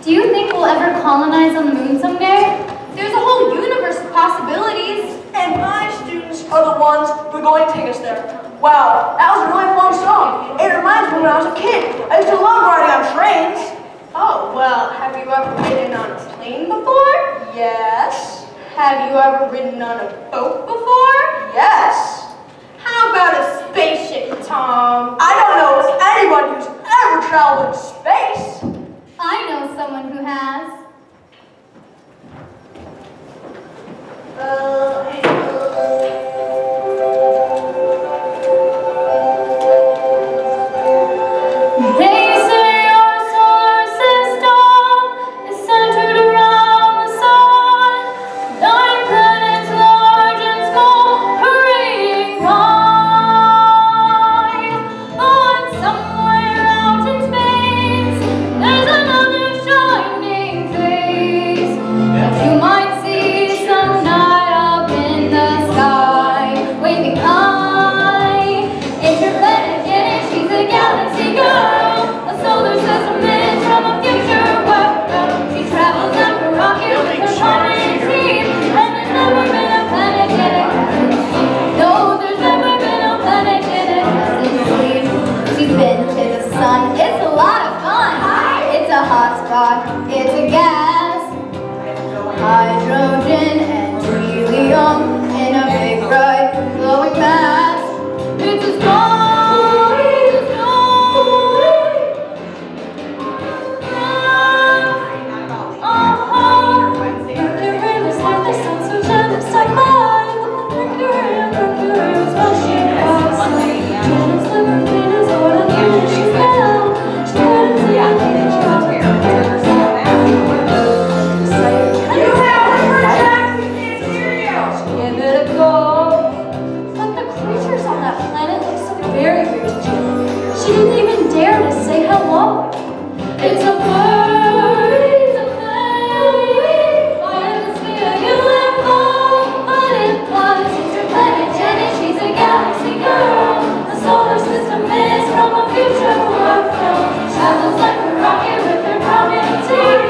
Do you think we'll ever colonize on the moon someday? There's a whole universe of possibilities. And my students are the ones who are going to take us there. Wow, that was a really fun song. It reminds me when I was a kid. I used to love riding on trains. Oh, well, have you ever ridden on a plane before? Yes. Have you ever ridden on a boat before? Yes. How about a spaceship, Tom? I don't know anyone who's ever traveled in space. I know someone who has. They say our solar system is centered around the sun. 9 planets, large and small, parading by. But somewhere out in space, there's another shining face that you might see some night up in the sky, waving high. Interplanet Janet, she's a galaxy girl, a solar system is from a future world. She travels up a rocket with her partner team, and there's never been a planet Janet hasn't seen. No, there's never been a planet Janet hasn't seen. She's been to the sun, it's a lot of fun. It's a hot spot, it's a gas, hydrogen and helium in a big bright glowing mass. It's a star, it's a star. Mercury was like the sun, so Janet's like mine. Mercury is what she was. Janet's liberty is what I knew she felt. She couldn't see it. Give it a go. But the creatures on that planet look so very weird to Janet. She didn't even dare to say hello. It's a bird, it's a plane. Why does it feel UFO? But it was Interplanet Janet, she's a galaxy girl. The solar system is from a future world. Travels like a rocket with her property.